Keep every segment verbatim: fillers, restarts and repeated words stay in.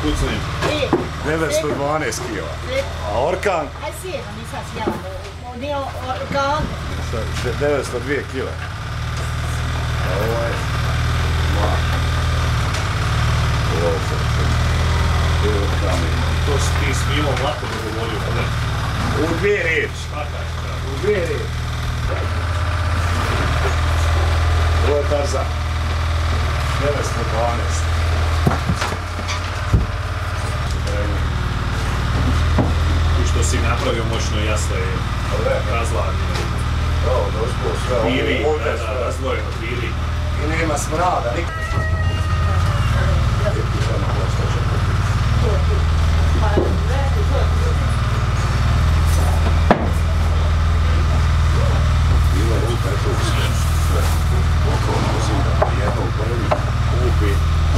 kucnem? devetsto dvanaest kila. A orkan? Aj sjedan, nisam sjela. Nije orkan. devetsto dvije kile. A ovo je... Ovo je orkan. To si ti s Milom lako dogovorio, ne? U dvije riječi. U dvije riječi. Ovo je Tarzan. devetsto dvanaest. I što si napravio moćno jasno je razladnjeno. Evo, došlo sve. Bili, razdvojeno, bili. I nema smrada, nikad. Bila ruka je tu sve. Okolno zida, jedno u prvi, kupi.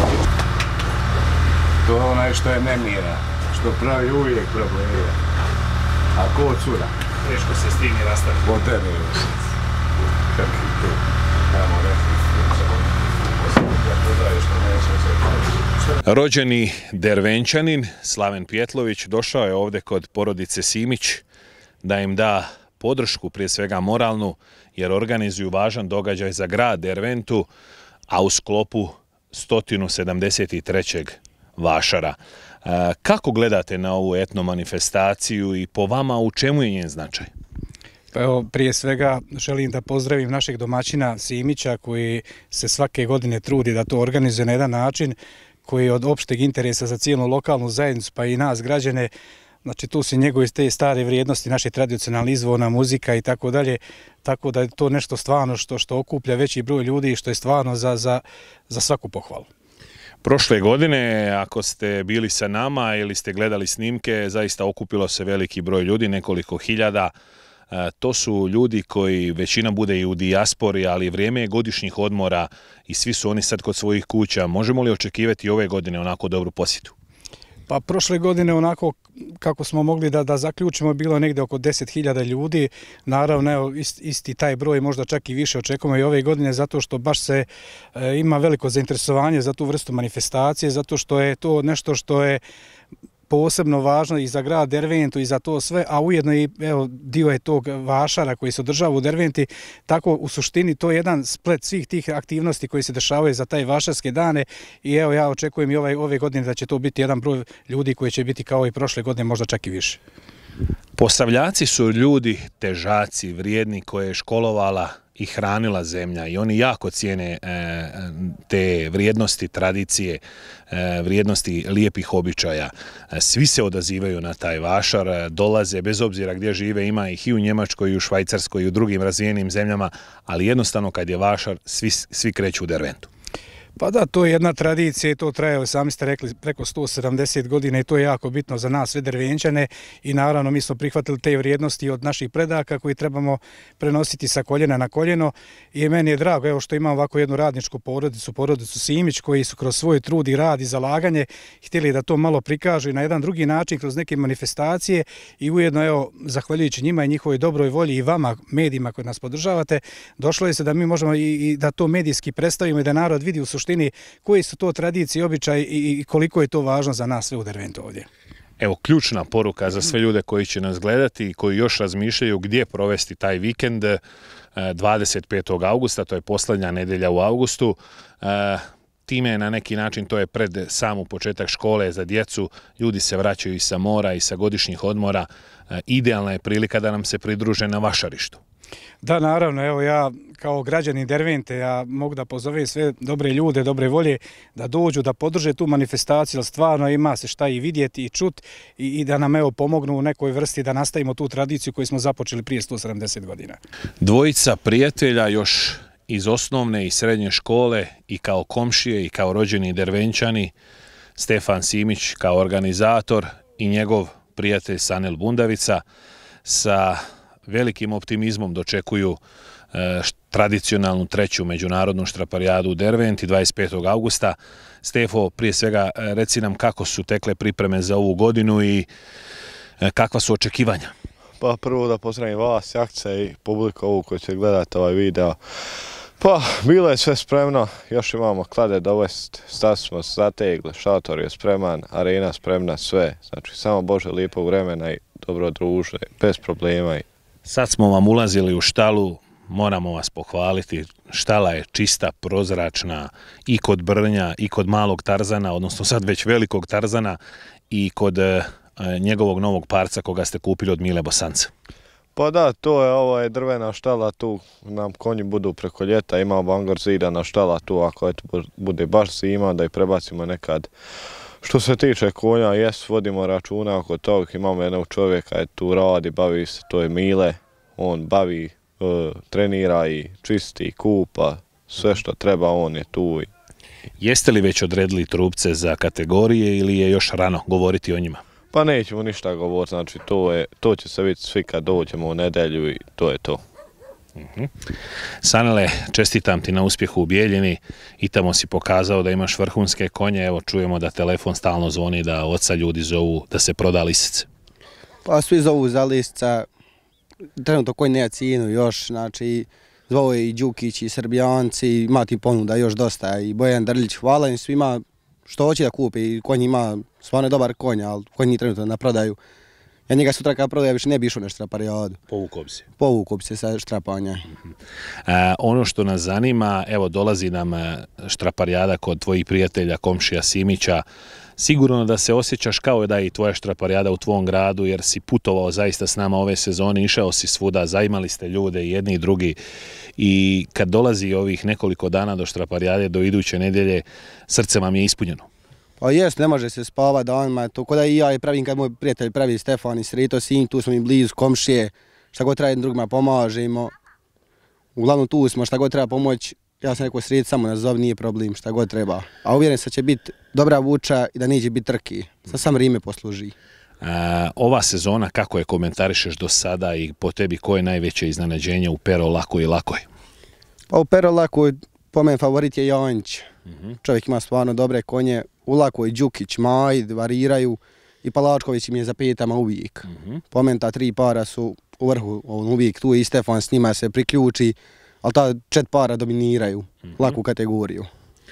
To je onaj što je nemira, što pravi uvijek probleme. A ko cura? Teško se s tim i rastaviti. Po tebe je u srcu. Krki tu, tamo rekli. Rođeni Dervenčanin, Slaven Pjetlović, došao je ovdje kod porodice Simić da im da podršku, prije svega moralnu, jer organizuju važan događaj za grad Derventu, a u sklopu sto sedamdeset trećeg vašara. Kako gledate na ovu etno manifestaciju i po vama u čemu je njen značaj? Pa evo, prije svega želim da pozdravim našeg domaćina Simića koji se svake godine trudi da to organizuje na jedan način koji je od opšteg interesa za cijelu lokalnu zajednicu pa i nas građane. Znači tu su njegove te stare vrijednosti, naše tradicionalne izvorna muzika i tako dalje, tako da je to nešto stvarno što, što okuplja veći broj ljudi i što je stvarno za, za, za svaku pohvalu. Prošle godine, ako ste bili sa nama ili ste gledali snimke, zaista okupilo se veliki broj ljudi, nekoliko hiljada. To su ljudi koji većina bude i u dijaspori, ali vrijeme je godišnjih odmora i svi su oni sad kod svojih kuća. Možemo li očekivati ove godine onako dobru posjetu? Pa prošle godine onako kako smo mogli da, da zaključimo bilo negdje oko deset hiljada ljudi. Naravno, evo, isti, isti taj broj, možda čak i više očekujemo i ove godine zato što baš se e, ima veliko zainteresovanje za tu vrstu manifestacije, zato što je to nešto što je posebno važno i za grad Derventu i za to sve, a ujedno i evo, dio je tog vašara koji se održava u Derventi, tako u suštini to je jedan splet svih tih aktivnosti koji se dešavaju za taj vašarske dane i evo ja očekujem i ove, ove godine da će to biti jedan broj ljudi koji će biti kao i prošle godine, možda čak i više. Posavljaci su ljudi težaci, vrijedni koje je školovala i hranila zemlja i oni jako cijene e, te vrijednosti, tradicije, e, vrijednosti lijepih običaja. E, svi se odazivaju na taj vašar, dolaze bez obzira gdje žive, ima ih i u Njemačkoj, i u Švajcarskoj, i u drugim razvijenim zemljama, ali jednostavno kad je vašar, svi, svi kreću u Derventu. Pa da, to je jedna tradicija i to traje, sami ste rekli, preko sto sedamdeset godina i to je jako bitno za nas sve Dervenčane i naravno mi smo prihvatili te vrijednosti od naših predaka koji trebamo prenositi sa koljena na koljeno i meni je drago evo što imam ovako jednu radničku porodicu, porodicu Simić koji su kroz svoj trud i rad i zalaganje htjeli da to malo prikažu i na jedan drugi način kroz neke manifestacije i ujedno evo zahvaljujući njima i njihovoj dobroj volji i vama medijima koji nas podržavate došlo je se da mi možemo i, i da to medijski predstavimo i da narod vidi u suštini koji su to tradicije, običaji i koliko je to važno za nas sve u Derventu ovdje. Evo, ključna poruka za sve ljude koji će nas gledati i koji još razmišljaju gdje provesti taj vikend dvadeset petog augusta, to je posljednja nedelja u augustu. Time je na neki način, to je pred samu početak škole za djecu, ljudi se vraćaju i sa mora i sa godišnjih odmora. Idealna je prilika da nam se pridruže na vašarištu. Da, naravno, evo ja kao građanin Dervente, ja mogu da pozovem sve dobre ljude, dobre volje da dođu, da podrže tu manifestaciju, jer stvarno ima se šta i vidjeti i čut i, i da nam evo pomognu u nekoj vrsti da nastavimo tu tradiciju koju smo započeli prije sto sedamdeset godina. Dvojica prijatelja još iz osnovne i srednje škole i kao komšije i kao rođeni Dervenčani, Stefan Simić kao organizator i njegov prijatelj Sanel Bundavica sa velikim optimizmom dočekuju e, tradicionalnu treću međunarodnu štraparijadu u Derventi dvadeset petog augusta. Stefo, prije svega reci nam kako su tekle pripreme za ovu godinu i e, kakva su očekivanja? Pa prvo da pozdravim vas, Jakca i publiku ovu koji će gledati ovaj video. Pa, bilo je sve spremno, još imamo klade dovest, sad smo zategli, šator je spreman, arena spremna, sve. Znači, samo Bože lijepo vremena i dobro druže, bez problema. Sad smo vam ulazili u štalu, moramo vas pohvaliti, štala je čista, prozračna i kod Brnja i kod malog Tarzana, odnosno sad već velikog Tarzana i kod e, njegovog novog parca koga ste kupili od Mile Bosanca. Pa da, to je ovo je drvena štala, tu nam konji budu preko ljeta, imamo angor zidana štala tu, ako eto, bude baš zima da i prebacimo nekad. Što se tiče konja, jes, vodimo računa oko toga, imamo jednog čovjeka, je tu radi, bavi se, to je Mile, on bavi, e, trenira i čisti, kupa, sve što treba, on je tu. Jeste li već odredili trupce za kategorije ili je još rano govoriti o njima? Pa nećemo ništa govoriti, znači to, je, to će se vidjeti svi kad dođemo u nedjelju i to je to. Uh-huh. Sanele, čestitam ti na uspjehu u Bijeljini i tamo si pokazao da imaš vrhunske konje, evo čujemo da telefon stalno zvoni, da oca ljudi zovu da se proda lisice. Pa svi zovu za lisica, trenutno konj nema cijenu još, znači zvao je i Đukić i Srbijanci, ima ti ponuda još dosta i Bojan Drljić, hvala im svima što hoće da kupi, konj ima stvarno dobar konj, ali konj nije trenutno na prodaju. Ja njega sutra kada prodaja više ne bi išao na štraparijadu. Povukao bi se. Povukao bi se sa štrapanja. Uh-huh. e, ono što nas zanima, evo dolazi nam štraparijada kod tvojih prijatelja, komšija Simića. Sigurno da se osjećaš kao da je i tvoja štraparijada u tvom gradu, jer si putovao zaista s nama ove sezone, išao si svuda, zaimali ste ljude, jedni i drugi. I kad dolazi ovih nekoliko dana do štraparijade, do iduće nedjelje, srce vam je ispunjeno. Pa jest, ne može se spavati danima, to kod da i ja pravim kad moj prijatelj pravi Stefan i Sreto Sinj, tu smo i blizu komšije, šta god treba jednim drugima pomažemo. Uglavnom tu smo, šta god treba pomoći, ja sam rekao Sreto samo nas zove, nije problem, šta god treba. A uvjeren se da će biti dobra vuča i da neće biti trki, sad sam Rime posluži. A, ova sezona, kako je komentarišeš do sada i po tebi koje je najveće iznenađenje u Pero Lakoj i Lakoj? Pa u Pero Lakoj po meni favorit je Janjić. Uh-huh. Čovjek ima stvarno dobre konje, u Lakoj Đukić, Majd, variraju i Palačković im je za petama uvijek. Uh-huh. Po meni ta tri para su u vrhu, on uvijek tu i Stefan s njima se priključi, ali ta čet para dominiraju uh-huh. laku kategoriju.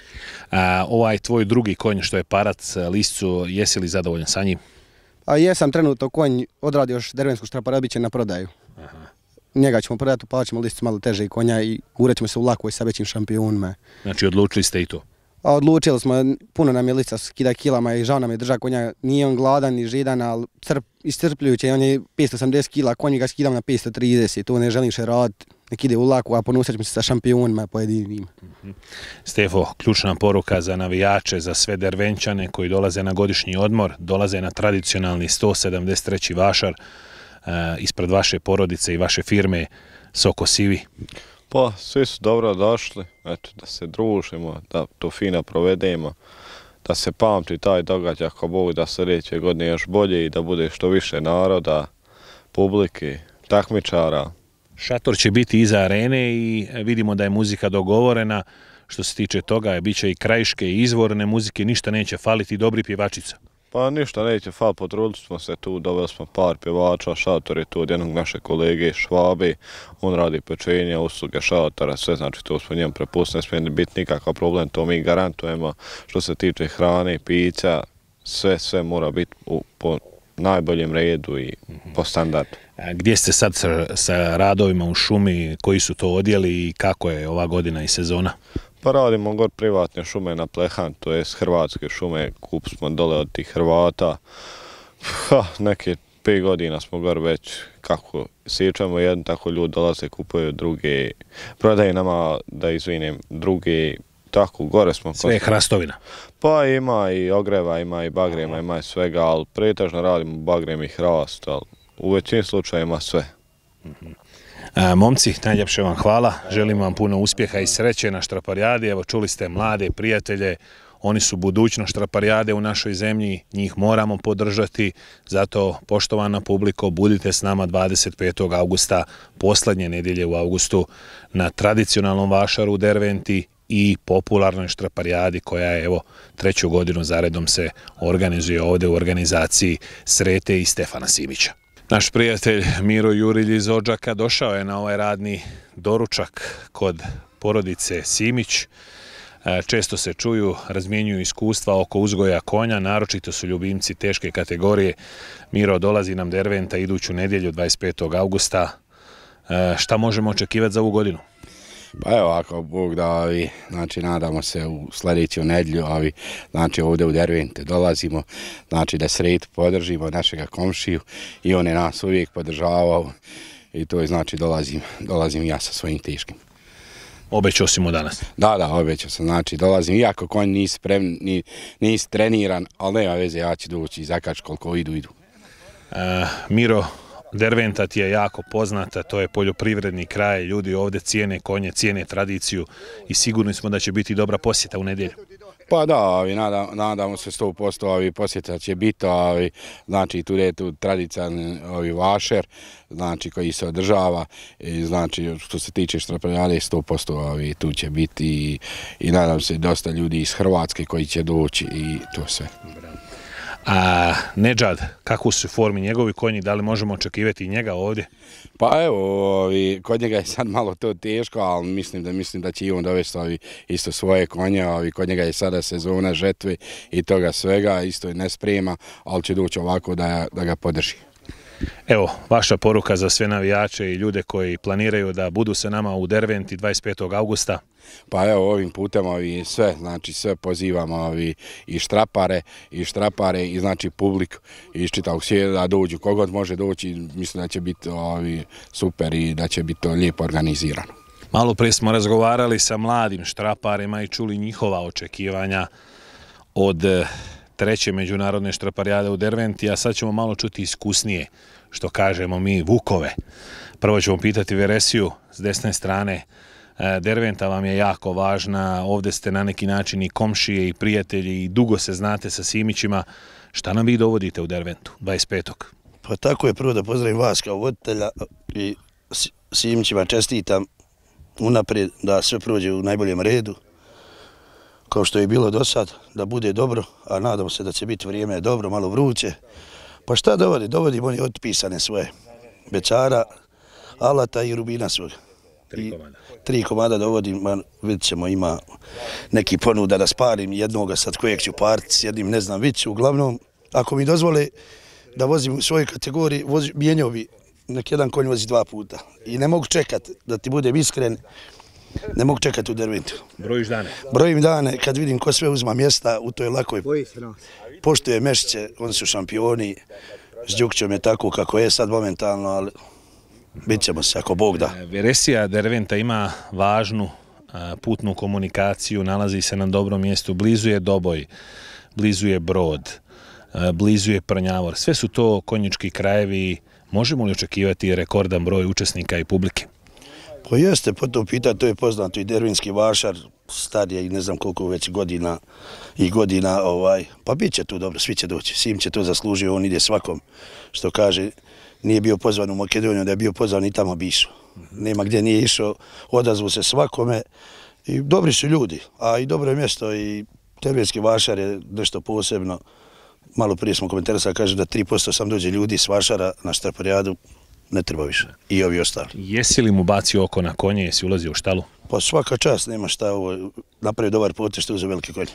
A, ovaj tvoj drugi konj što je parac Liscu, jesi li zadovoljan sa njim? A jesam, trenutno konj odradio još dervensku štraparadu, bit će na prodaju. Aha. Njega ćemo prodati, pa ćemo Liscu malo teže konja i urećemo se u Lakoj sa većim šampionima. Znači odlučili ste i to? A odlučili smo, puno nam je Lica skida kilama i žao nam je drža konja, nije on gladan ni židan, ali crp, iscrpljujuće, on je petsto osamdeset kila, konji ga skidam na petsto trideset, to ne želim še raditi, nek ide u Laku, a ponusat ćemo se sa šampionima pojedinim. Uh-huh. Stefo, ključna poruka za navijače, za sve Dervenčane koji dolaze na godišnji odmor, dolaze na tradicionalni sto sedamdeset treći vašar, uh, ispred vaše porodice i vaše firme Soko Sivi. Pa, svi su dobro došli, eto, da se družimo, da to fino provedemo, da se pamti taj događaj, ako Bog da sljedeće godine još bolje i da bude što više naroda, publike, takmičara. Šator će biti iza arene i vidimo da je muzika dogovorena. Što se tiče toga, bit će i krajiške i izvorne muzike, ništa neće faliti, dobri pjevačica. Pa ništa neće fal, potrudili smo se tu, doveli smo par pjevača, šator je tu od jednog naše kolege Švabe, on radi pečenje, usluge šatora, sve, znači to smo njemu prepustili, ne smije biti nikakav problem, to mi garantujemo. Što se tiče hrane, pića, sve, sve mora biti u, po najboljem redu i po standardu. A gdje ste sad sa, sa radovima u šumi, koji su to odjeli i kako je ova godina i sezona? Pa radimo gor privatne šume na Plehan, to je hrvatske šume, kup smo dole od tih Hrvata. Ha, neke pet godina smo gor već, kako sjećamo jedno, tako ljudi dolaze, kupuju druge, prodaju nama, da izvinim, druge, tako, gore smo. Sve je hrastovina? Pa ima i ogreva, ima i bagrema, ima i svega, ali pretežno radimo bagrem i hrast, ali u većini slučajima sve. Mm-hmm. E, momci, najljepše vam hvala, želim vam puno uspjeha i sreće na štraparijadi, evo čuli ste mlade prijatelje, oni su budućnost štraparijade u našoj zemlji, njih moramo podržati, zato poštovana publiko, budite s nama dvadeset petog augusta, posljednje nedjelje u augustu, na tradicionalnom vašaru u Derventi i popularnoj štraparijadi koja je evo treću godinu zaredom se organizuje ovdje u organizaciji Srete i Stefana Simića. Naš prijatelj Miro Jurilj iz Odžaka došao je na ovaj radni doručak kod porodice Simić. Često se čuju, razmjenjuju iskustva oko uzgoja konja, naročito su ljubimci teške kategorije. Miro, dolazi nam Derventa iduću nedjelju dvadeset petog augusta. Šta možemo očekivati za ovu godinu? Pa evo, ako Bog da, ovi, znači nadamo se u sljedeću nedjelju, ovi, znači ovdje u Dervente dolazimo, znači da sretu podržimo našega komšiju i on je nas uvijek podržavao i to je znači dolazim, dolazim ja sa svojim teškim. Obećao si mu danas? Da, da, obećao sam, znači dolazim, iako konj nisi spremni, ni, nisi treniran, ali nema veze, ja ću doći i zakač koliko idu, idu. E, Miro, Derventa ti je jako poznata, to je poljoprivredni kraj, ljudi ovdje cijene konje, cijene tradiciju i sigurni smo da će biti dobra posjeta u nedjelju. Pa da, ovi, nada, nadamo se sto posto ovi, posjeta će biti, ovi, znači tu je tu tradicionalni ovi vašer, znači koji se održava, i, znači što se tiče štraparijade sto posto ovi, tu će biti i, i nadam se dosta ljudi iz Hrvatske koji će doći i to sve. A Nedžad, kako su u formi njegovi konji, da li možemo očekivati i njega ovdje? Pa evo, ovi, kod njega je sad malo to teško, ali mislim da mislim da će i on dovesti ovi, isto svoje konje, ovi, kod njega je sada sezona žetve i toga svega, isto je ne sprema, ali će doći ovako da, da ga podrži. Evo, vaša poruka za sve navijače i ljude koji planiraju da budu sa nama u Derventi dvadeset petog augusta. Pa evo, ovim putem ovi sve, znači sve pozivamo ovi i štrapare, i štrapare i znači publiku iz čitavog svijeta da dođu, kogod može doći, mislim da će biti ovi super i da će biti to lijepo organizirano. Malo prije smo razgovarali sa mladim štraparima i čuli njihova očekivanja od treće međunarodne štraparijade u Derventi, a sad ćemo malo čuti iskusnije, što kažemo mi, Vukove. Prvo ćemo pitati Veresiju s desne strane. Derventa vam je jako važna, ovdje ste na neki način i komšije i prijatelji i dugo se znate sa Simićima. Šta nam vi dovodite u Derventu dvadeset petog? Pa tako je, prvo da pozdravim vas kao voditelja i Simićima čestitam unaprijed da sve prođe u najboljem redu, kao što je bilo do sad, da bude dobro, a nadamo se da će biti vrijeme dobro, malo vruće. Pa šta dovodi? Dovodim oni otpisane svoje bećara, alata i rubina svoga. Tri komada. Tri komada dovodim, vidit ćemo, ima neki ponuda da sparim jednoga sad kojeg ću pariti s jednim, ne znam, vidit ću. Uglavnom, ako mi dozvole da vozim u svojoj kategoriji, mijenjao bi, nek jedan konj vozi dva puta. I ne mogu čekat, da ti budem iskren, ne mogu čekati u Derventu. Brojiš dane? Brojim dane, kad vidim ko sve uzma mjesta u toj lakoj. Poštuje Mešiće, oni su šampioni, s Đukićem je tako kako je sad momentalno, ali bit ćemo se ako Bog da. Veresija Derventa ima važnu putnu komunikaciju, nalazi se na dobrom mjestu, blizu je Doboj, blizu je Brod, blizu je Prnjavor. Sve su to konjički krajevi. Možemo li očekivati rekordan broj učesnika i publike? Pa jeste, po to pitati, to je poznato i dervinski vašar, star je i ne znam koliko već godina i godina, ovaj, pa bit će tu dobro, svi će doći, Sim će to zaslužiti, on ide svakom, što kaže, nije bio pozvan u Makedoniju, da je bio pozvan i tamo bi išao. Nema gdje nije išao, odazvu se svakome i dobri su ljudi, a i dobro je mjesto i dervinski vašar je nešto posebno. Malo prije smo komentarisali, kaže da tri posto sam dođe ljudi s vašara na štraparijadu, ne treba više. I ovi ostali. Jesi li mu bacio oko na konje, jesi ulazio u štalu? Pa svaka čast, nema šta ovo, napravi dobar potez što uze velike konje.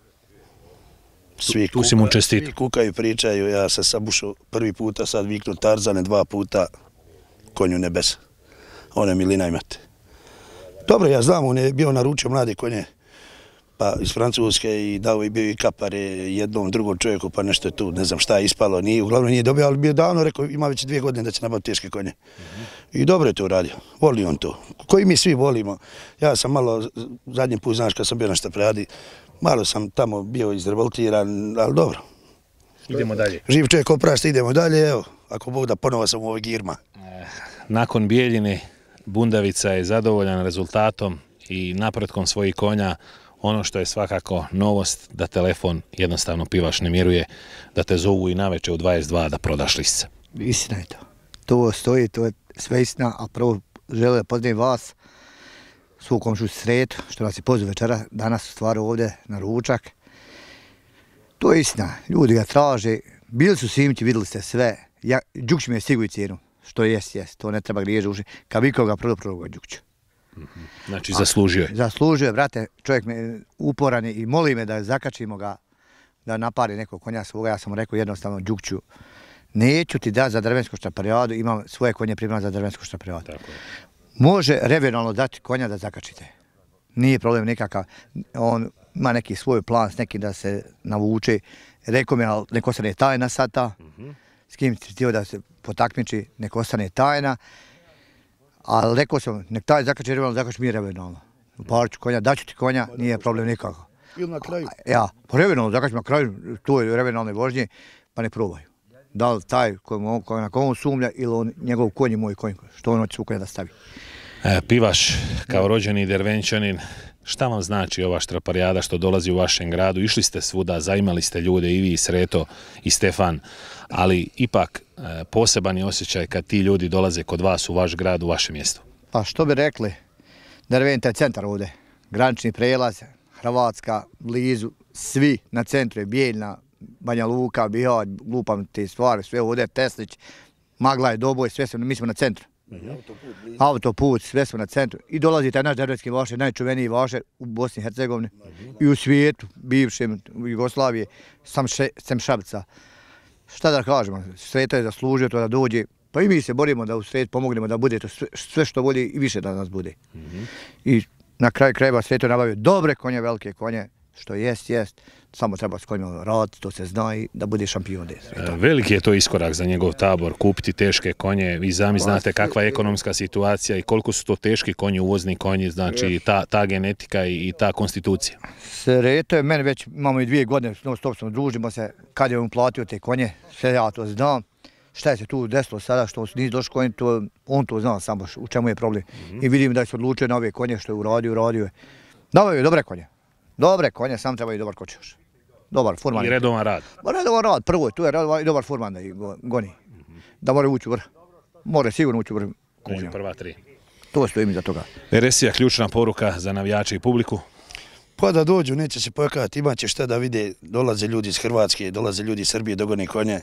Svi, tu, tu si mu čestiti. Svi kukaju i pričaju, ja sam sam ušao prvi puta, sad viknu Tarzane, dva puta, konju nebesa. On je milina imate. Dobro, ja znam, on je bio naručio mlade konje, pa iz Francuske i dao i bio i kapare jednom drugom čovjeku, pa nešto je tu, ne znam šta je ispalo, nije, uglavnom nije dobio, ali bio davno rekao, ima već dvije godine da će nabaviti teške konje. Mm-hmm. I dobro je to uradio, voli on to, koji mi svi volimo. Ja sam malo, zadnji put, znaš, kad sam bio na štraparijadi, malo sam tamo bio izrevoltiran, ali dobro. Idemo dalje. Živ čovjek oprašta, idemo dalje, evo, ako Bog da ponovo sam u ovoj girma. Nakon Bijeljine, Bundavica je zadovoljan rezultatom i napretkom svojih konja. Ono što je svakako novost, da telefon jednostavno pivaš ne miruje, da te zovu i naveče u dvadeset dva da prodaš lisce. Istina je to. To stoji, to je sve istina, a prvo žele da pozdravim vas, svu komšu sretu, što nas je pozvao večera, danas u stvari ovdje na ručak. To je istina, ljudi ga traže, bili su Simići, vidjeli ste sve, Đukić mi je stigao i cijenu, što jest, jest, to ne treba griježi uši, kad vi koga prodao, prodao ga Đukiću. Znači, zaslužio je. Zaslužio je, brate, čovjek me uporan je i moli me da zakačimo ga, da napari nekog konja svoga. Ja sam mu rekao jednostavno, Đukću, neću ti da za drvensku štaparijadu, imam svoje konje pripremljene za drvensku štaparijadu. Može regionalno dati konja da zakačite. Nije problem nikakav. On ima neki svoj plan s nekim da se navuče. Rekao mi, ali nek ostane tajna sata. S kim ti htio da se potakmiči, nek ostane tajna. Ali rekao sam, nek taj zakači regionalno, zakači mi regionalno. Uparit ću konja, daću ti konja, nije problem nikakav. Ili na kraju? Ja, pa regionalno, zakači na kraju, tu je regionalne vožnje, pa ne probaju. Da li taj koji na komu sumlja ili on, njegov konj je moj konj, što on hoće svoj da stavi. E, Pivaš, kao rođeni Dervenčanin, šta vam znači ova štraparijada što dolazi u vašem gradu? Išli ste svuda, zaimali ste ljude, i vi, i Sreto, i Stefan, ali ipak e, poseban je osjećaj kad ti ljudi dolaze kod vas u vaš grad, u vaše mjesto. Pa što bi rekli, Derventa je centar ovdje, granični prelaz, Hrvatska, blizu, svi na centru je Bijeljna, Banja Luka, Bihać, glupam te stvari, sve ovdje, Teslić, Magla je Doboj, sve smo, mi smo na centru. Mm-hmm. Autoput, sve smo na centru. I dolazi taj naš dervetski vašer, najčuveniji vašer u Bosni i Hercegovini mm-hmm. i u svijetu, bivšem, u Jugoslaviji, sam še, sem Šabica. Šta da kažemo, Sreto je zaslužio to da dođe, pa i mi se borimo da u Sretu pomognemo da bude to sve, sve što bolje i više da nas bude. Mm-hmm. I na kraju krajeva Sreto nabavio dobre konje, velike konje, što jest, jest, samo treba s konjima raditi, to se zna i da bude šampion. Veliki je to iskorak za njegov tabor, kupiti teške konje, vi sami znate kakva je ekonomska situacija i koliko su to teški konji, uvozni konji, znači ta, ta genetika i, i ta konstitucija. Sreto je, meni već imamo i dvije godine, non stop smo družimo se, kad je on platio te konje, sve ja to znam. Šta je se tu desilo sada, što nisu došli konji, to, on to zna samo u čemu je problem. Mm-hmm. I vidim da se odlučio na ove konje što je uradio, uradio je. Davaju je dobre konje. Dobre konje, sam treba i dobar kočioš. Dobar furman. I redovan rad. Redovan rad, prvo je, tu je i dobar furman da ih goni. Mm-hmm. Da mora ući u vrh. Mora sigurno ući u vrh. Među prva tri. To stojim iza toga. Veresija, ključna poruka za navijače i publiku? Pa da dođu, neće se pokajati, imat će šta da vide, dolaze ljudi iz Hrvatske, dolaze ljudi iz Srbije, dogoni konje.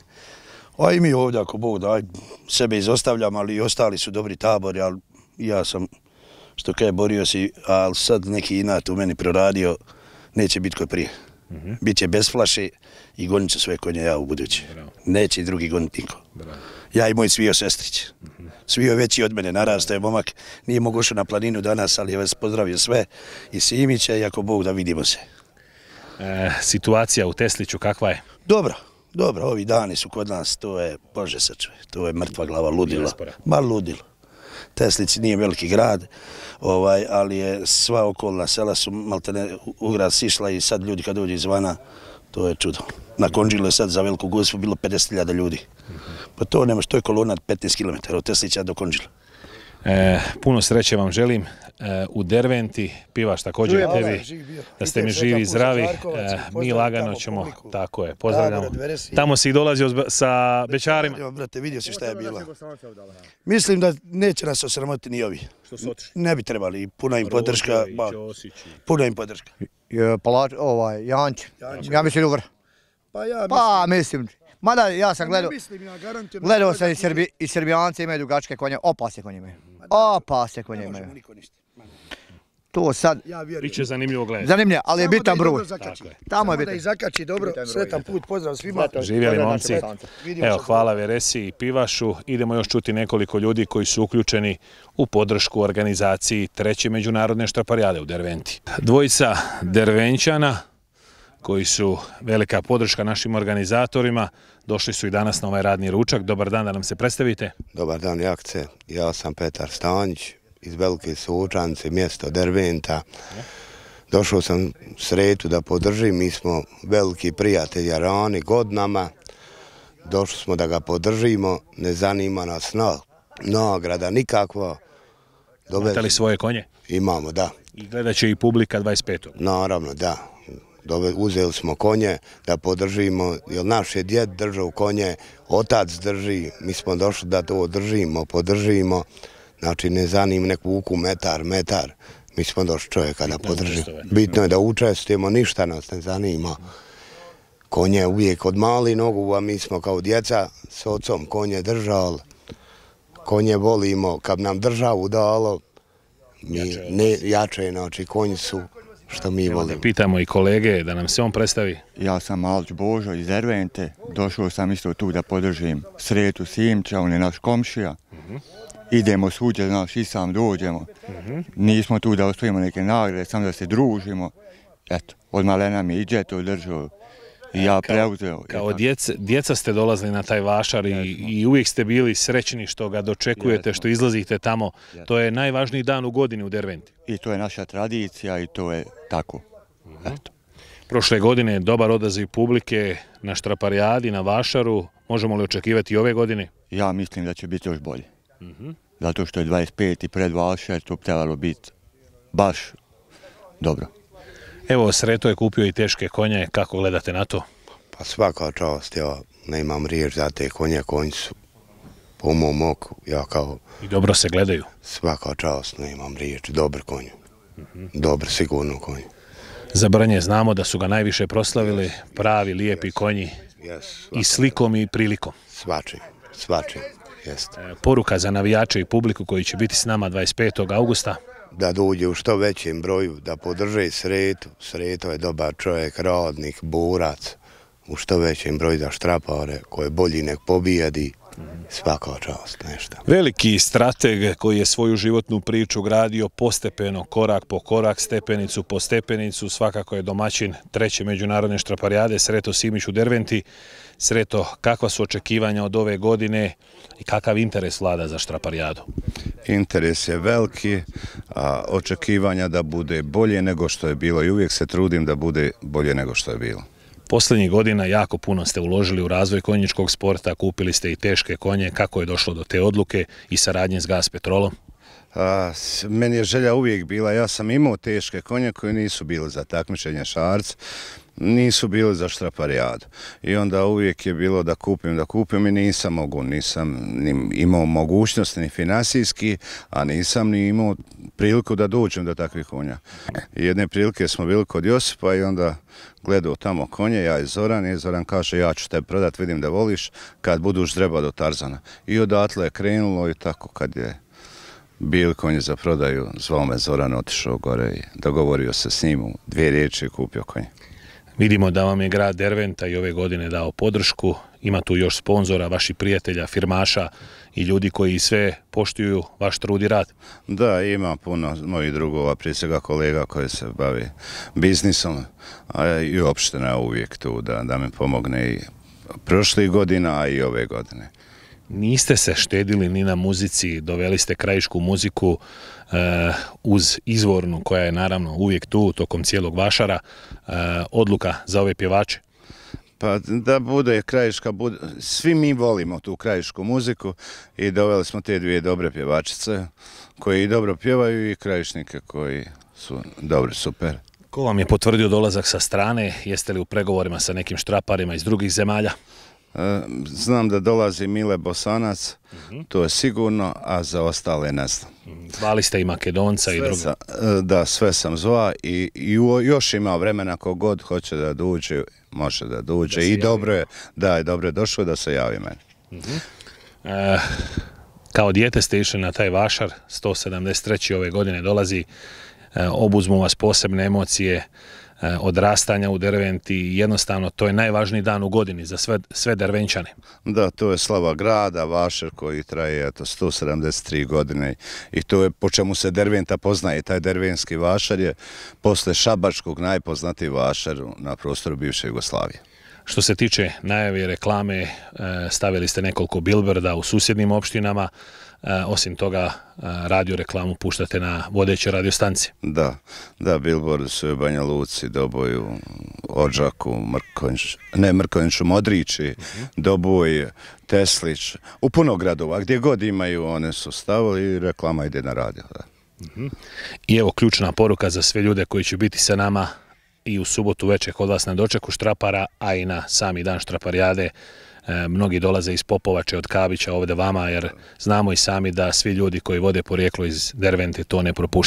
A i mi ovdje, ako Bog da, sebe izostavljam, ali i ostali su dobri tabori, ali ja sam, što kaj, borio si, ali sad neki inat u meni proradio, neće biti kod prije. Mm-hmm. Biće bez flaše i gonit ću sve konje ja u budući. Bravo. Neće i drugi goniti niko. Bravo. Ja i moj Svio sestrić. Mm-hmm. Svio je veći od mene, narastao je momak, nije mogu ušao na planinu danas, ali je vas pozdravio sve i Simića i ako Bog da vidimo se. E, situacija u Tesliću kakva je? Dobro. Dobro, ovi dani su kod nas, to je, bože sačuvaj, to je mrtva glava, ludilo. Ma ludilo. Teslić nije veliki grad, ovaj, ali je sva okolna sela su maltene u grad sišla i sad ljudi kad dođu izvana, to je čudo. Na Konđilu je sad za Veliku Gospu bilo pedeset hiljada ljudi. Pa to nemaš, to je kolona petnaest kilometara od Teslića do Konđila. E, puno sreće vam želim e, u Derventi, Pivaš također i tebi, da ste mi živi i zdravi, e, mi lagano ćemo, publiku. Tako je, pozdravljamo. Tamo si dolazio sa bećarima. Brate, vidio si šta je bilo. Mislim da neće nas osramoti ni ovi. Što su otišli? Ne bi trebali, puna im podrška. Puna im podrška. Palač, ovaj, Janč, ja mislim uvrh. Pa ja mislim. Pa mislim. Mada ja sam gledao, gledao sam i, Srbi, i Srbijanci imaju dugačke konje, opasne konje imaju. Opasne konje imaju. To sad... Biće zanimljivo gledati. Zanimljivo, ali je bitan broj. Tamo je bitan. Da ih zakači dobro, sretan put, pozdrav svima. Živjeli momci. Evo, hvala Veresi i Pivašu. Idemo još čuti nekoliko ljudi koji su uključeni u podršku organizaciji treće međunarodne štraparijade u Derventi. Dvojica Dervenčana koji su velika podrška našim organizatorima. Došli su i danas na ovaj radni ručak. Dobar dan, da nam se predstavite. Dobar dan, Jakce. Ja sam Petar Stanjić iz Velike Sučance, mjesto Derventa. Došao sam Sretu da podržim. Mi smo veliki prijatelji rani godinama. Došli smo da ga podržimo. Ne zanima nas nagrada nikakva. Imate li svoje konje? Imamo, da. I gledat će i publika dvadeset petog Naravno, da. Uzeli smo konje da podržimo, jer naš je djed držao konje, otac drži, mi smo došli da to držimo, podržimo, znači ne zanim neku vuku metar, metar, mi smo došli čovjeka da podržimo. Bitno je da učestvujemo, ništa nas ne zanima. Konje uvijek od mali nogu, a mi smo kao djeca s ocom konje držali, konje volimo, kad nam državu dalo, Mi, ne, jače, znači konji su što mi volimo. Pitamo i kolege da nam se on predstavi. Ja sam Malić Božo iz Dervente, došao sam isto tu da podržim Sretu Simića, on je naš komšija. Idemo svuđe, znaš, i sam dođemo. Nismo tu da osvojimo neke nagrade, samo da se družimo. Eto, od malena mi iđe to držao i ja preuzeo. Kao djeca, djeca ste dolazili na taj vašar i, i uvijek ste bili srećni što ga dočekujete, što izlazite tamo. To je najvažniji dan u godini u Derventi. I to je naša tradicija i to je tako. Eto. Prošle godine je dobar odaziv publike na Štraparijadi, na vašaru. Možemo li očekivati i ove godine? Ja mislim da će biti još bolje. Zato što je dvadeset peti pred vašar, to bi trebalo biti baš dobro. Evo, Sreto je kupio i teške konje, kako gledate na to? Pa svaka čast, ja nemam riječ za te konje, konji su po mom oku, ja kao... I dobro se gledaju? Svaka čast, nemam riječ, dobar konju, dobar sigurno konju. Za Brnje znamo da su ga najviše proslavili, pravi, lijepi konji, i slikom i prilikom. Svačim, svačim, jeste. Poruka za navijače i publiku koji će biti s nama dvadeset petog augusta? Da dođe u što većem broju, da podrže Sretu. Sreto je dobar čovjek, radnik, borac. U što većem broju da štrapare, koji je bolji nek pobijedi. Svaka čast, nešto. Veliki strateg koji je svoju životnu priču gradio postepeno, korak po korak, stepenicu po stepenicu, svakako je domaćin treće međunarodne štraparijade, Sreto Simić u Derventi. Sreto, kakva su očekivanja od ove godine i kakav interes vlada za štraparijadu? Interes je veliki, a očekivanja da bude bolje nego što je bilo i uvijek se trudim da bude bolje nego što je bilo. Posljednjih godina jako puno ste uložili u razvoj konjičkog sporta, kupili ste i teške konje. Kako je došlo do te odluke i saradnje s Gas Petrolom? A, meni je želja uvijek bila, ja sam imao teške konje koji nisu bili za takmičenje šarc, nisu bili za štraparijadu. I onda uvijek je bilo da kupim, da kupim i nisam mogu, nisam ni imao mogućnost ni finansijski, a nisam ni imao priliku da dođem do takvih konja. I jedne prilike smo bili kod Josipa i onda gledao tamo konje, ja i Zoran, i Zoran kaže ja ću te prodat, vidim da voliš, kad buduš treba do Tarzana. I odatle je krenulo i tako kad je bili konji za prodaju, zvao me Zoran, otišao gore i dogovorio se s njim u dvije riječi i kupio konje. Vidimo da vam je grad Derventa i ove godine dao podršku, ima tu još sponzora, vaših prijatelja, firmaša i ljudi koji sve poštuju vaš trud i rad. Da, ima puno mojih drugova, prije svega kolega koji se bavi biznisom, a i opština uvijek tu da, da me pomogne i prošlih godina, a i ove godine. Niste se štedili ni na muzici, doveli ste krajišku muziku uh, uz izvornu koja je naravno uvijek tu tokom cijelog vašara. Uh, odluka za ove pjevače? Pa da bude krajiška, bude, svi mi volimo tu krajišku muziku i doveli smo te dvije dobre pjevačice koji dobro pjevaju i krajišnike koji su dobri, super. Ko vam je potvrdio dolazak sa strane? Jeste li u pregovorima sa nekim štraparima iz drugih zemalja? Znam da dolazi Mile Bosanac, to je sigurno, a za ostale ne znam. Zvali ste i Makedonca i drugi? Da, sve sam zvao i, i još ima vremena kogod hoće da dođe, može da dođe i dobro je, da je dobro došlo da se javi meni. Uh-huh. e, kao dijete ste išli na taj vašar, sto sedamdeset treće ove godine dolazi, e, obuzmu vas posebne emocije, odrastanja u Derventi i jednostavno to je najvažniji dan u godini za sve, sve Dervenčane. Da, to je slava grada, vašar koji traje eto, sto sedamdeset tri godine i to je po čemu se Derventa poznaje. Taj dervenski vašar je posle šabačkog najpoznatiji vašar na prostoru bivše Jugoslavije. Što se tiče najave reklame, stavili ste nekoliko bilborda u susjednim opštinama, osim toga radio reklamu puštate na vodeće radiostancije. Da, da, bilbordi su u Banja Luci, Doboju, Odžaku, Mrkonjiću, ne Mrkonjiću, Modrići, Doboj, Teslić, u puno gradova, gdje god imaju, one su stavili i reklama ide na radio. Da. I evo ključna poruka za sve ljude koji će biti sa nama i u subotu večer kod vas na dočeku štrapara, a i na sami dan štraparijade. E, mnogi dolaze iz Popovače, od Kabića ovdje vama, jer znamo i sami da svi ljudi koji vode porijeklo iz Dervente to ne propuštaju.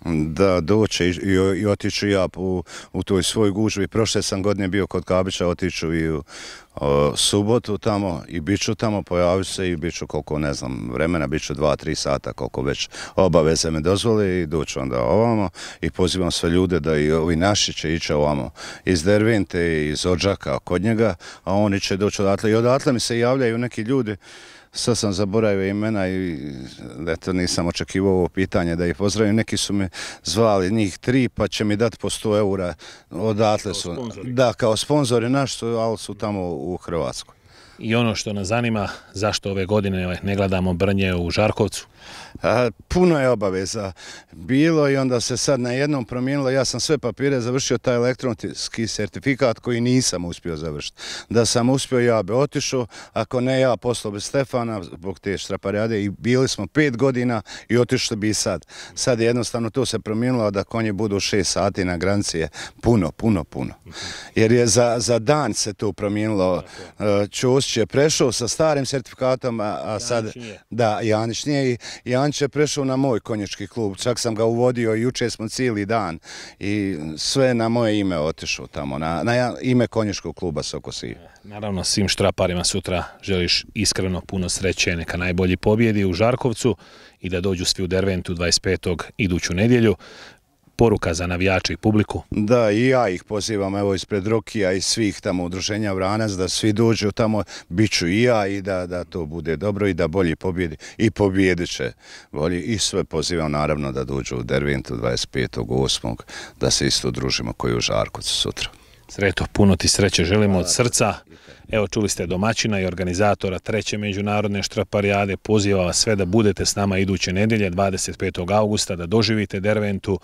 da doće i, i, i otiću ja u, u toj svoj gužvi. Prošle sam godine bio kod Kabića, otiću i u o, subotu tamo i bit ću tamo, pojavit se i bit ću koliko, ne znam, vremena, bit ću dva, tri sata, koliko već obaveze me dozvole i doću onda ovamo i pozivam sve ljude da i ovi naši će ići ovamo iz Dervente, iz Odžaka kod njega, a oni će doći odatle i odatle mi se javljaju neki ljudi. Sad sam zaboravio imena i eto nisam očekivao ovo pitanje da ih pozdravim. Neki su me zvali, njih tri, pa će mi dati po sto eura. Odatle su, da, kao sponzori naš su, ali su tamo u Hrvatskoj. I ono što nas zanima, zašto ove godine ne gledamo Brnje u Žarkovcu? A, puno je obaveza bilo i onda se sad na jednom promijenilo. Ja sam sve papire završio, taj elektronski sertifikat koji nisam uspio završiti. Da sam uspio, ja bi otišao, ako ne ja poslao bi Stefana zbog te štraparijade i bili smo pet godina i otišli bi i sad. Sad je jednostavno to se promijenilo da konji budu šest sati na granici je puno, puno, puno. Jer je za, za dan se to promijenilo. Ćosić je prešao sa starim sertifikatom, a, a sad... Da, Janić nije i Janić je prešao na moj konjički klub, čak sam ga uvodio i jučer smo cijeli dan i sve na moje ime otišao tamo, na, na ime konjičkog kluba Sokosije. Naravno, svim štraparima sutra želiš iskreno puno sreće, neka najbolji pobjedi u Žarkovcu i da dođu svi u Derventu dvadeset petog iduću nedjelju. Poruka za navijače i publiku? Da, i ja ih pozivam evo ispred Rokija i svih tamo udruženja Vranac da svi dođu tamo, bit ću i ja i da, da to bude dobro i da bolji pobjedi i pobjedit će bolji i sve pozivam naravno da dođu u Derventu dvadeset petog osmog da se isto družimo koji u Žarkovcu sutra. Sreto, puno ti sreće želimo od srca. Evo čuli ste domaćina i organizatora treće međunarodne štraparijade. Pozivam vas sve da budete s nama iduće nedjelje dvadeset petog augusta, da doživite Derventu,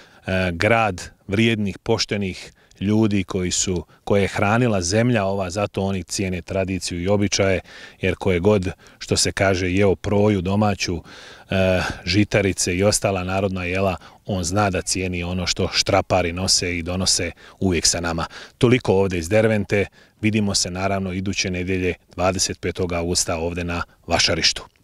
grad vrijednih, poštenih ljudi koji su, koje je hranila zemlja ova, zato oni cijene tradiciju i običaje, jer koje god, što se kaže, jeo proju domaću, e, žitarice i ostala narodna jela, on zna da cijeni ono što štrapari nose i donose uvijek sa nama. Toliko ovdje iz Dervente, vidimo se naravno iduće nedjelje dvadeset petog augusta ovdje na Vašarištu.